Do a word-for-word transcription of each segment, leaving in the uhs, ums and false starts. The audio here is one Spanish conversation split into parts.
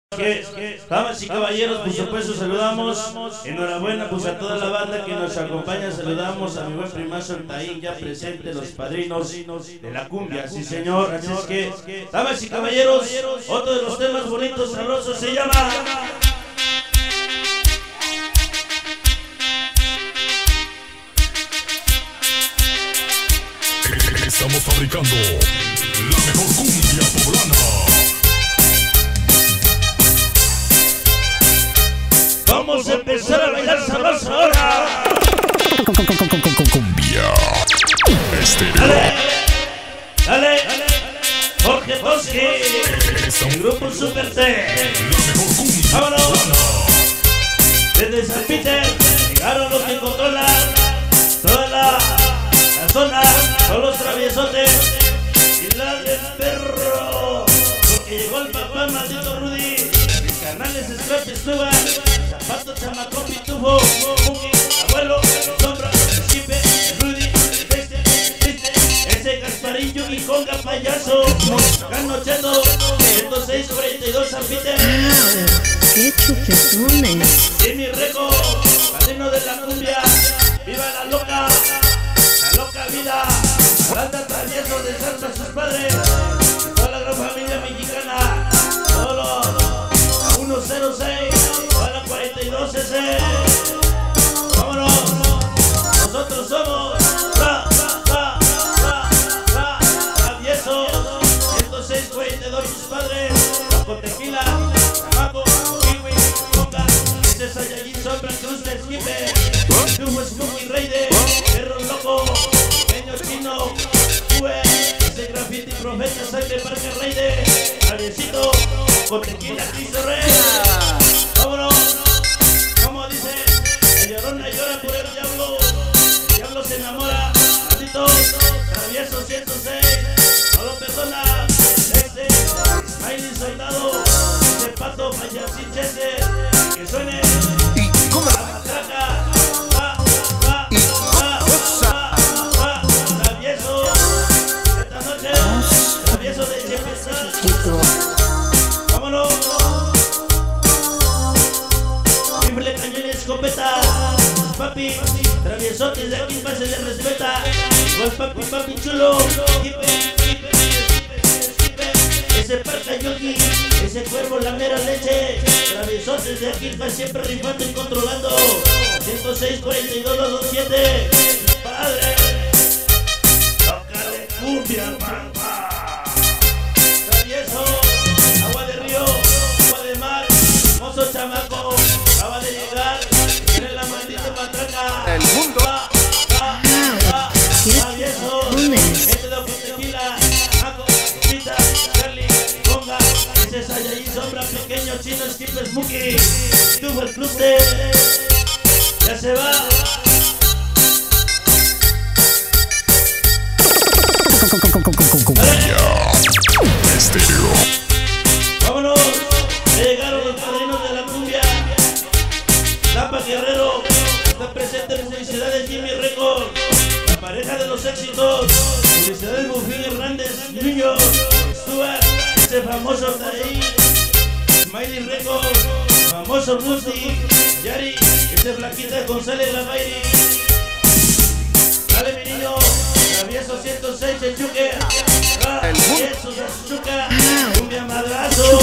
Que, damas y caballeros, por supuesto saludamos, enhorabuena pues a toda la banda que nos acompaña, saludamos a mi buen primazo el Taín ya presente, los padrinos de la cumbia, sí señor, así es que, damas y caballeros, otro de los temas bonitos, sabrosos se llama... Estamos fabricando la mejor cumbia poblana. Vamos a empezar a bailar sabroso ahora. Cumbia estéreo. Dale, dale, dale. Jorge Bosque, el grupo Super T. La mejor cumbia vámonos. poblana. Desde San Peter llegaron los que controlan toda la, la zona, son los traviesotes y la del perro. Porque llegó el papá maldito Rudy, mis canales Scratch Stuba, Zapato, Chamaco, Pitufo, Funky, Abuelo, Sombra, Chipe, Rudy, Este, Este, ese Gasparillo y Conga Payaso, Canochando, ciento seis cuarenta y dos San Peter. ¡Qué chupetones! Y mi Reco, padrino de la cumbia, viva la loca, la loca vida, Aranda Travieso de Santa sus padres, toda la gran familia mexicana, solo uno cero seis, toda la cuarenta y dos ese, vámonos, nosotros somos ra, ra, ra, ra, Travieso, ciento seis cuarenta y dos sus padres, con tequila, tabaco, kiwi, coca, ese Saiyajin sombra, cruz de esquipe, Tufo, Smokey, Raider, perro loco, pequeño chino, Ue, ese graffiti, profeta, sangre, parque, Raider, Traviesito, con tequila, Cristo Rey, vámonos, como dice, la llorona llora por el diablo, el diablo se enamora, maldito, Travieso ciento seis, no lo perdona, este, Smiley soldado, ese pato, payasín, chese, que suene, la matraca, va, va, va, va, va, Travieso, esta noche, Travieso de Chepesal, vámonos, rifle, cañón y escopeta, papi, traviesotes de aquí pase de respeta, igual papi, papi chulo, jipe, jipe, jipe, ese parca yogi, ese cuervo la mera leche, traviesotes de aquí para siempre rifando y controlando, ciento seis cuarenta y dos dos siete, padre, tócale cumbia, mamá, Travieso, agua de río, agua de mar, hermoso chamaco, acaba de llegar, tiene la maldita matraca, el mundo. va, va, va, Travieso, gente de Ojo Tequila, Maco, Pita, Charlie, Conga, ese Saiyajin sombra, pequeño chino, Skipper, Smokey, Tufo, el club de, ya se va. Cumbia estéreo. Vámonos, ya llegaron los padrinos de la cumbia, Tapa Guerrero, está presente en publicidades Jimmy Record, la pareja de los éxitos, publicidades Bufín Hernández, Niño, Stuart, ese famoso Taí, Smiley Record, famoso Rusty, Yari, ese Flaquita González Lavairi, dale mi niño, Travieso ciento seis el Chuque, Travieso Chuca, cumbia madrazo,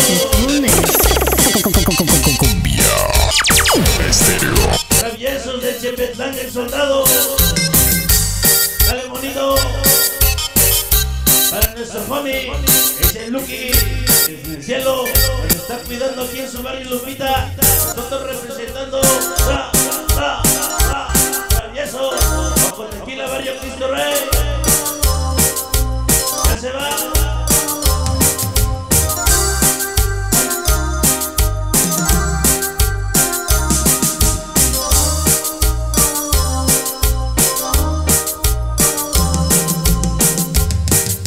Cumbia estéreo. Traviesos de Chepetlán el soldado, dale bonito, para nuestro homie, ese Lucky, desde el cielo, nos está cuidando aquí en su barrio Lupita, nosotros representando, ra, ra, ra, Travieso, bajo tequila barrio Cristo Rey, ya se va.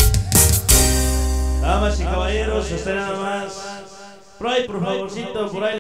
Damas y caballeros, usted nada más. Por ahí, por favorcito, por ahí.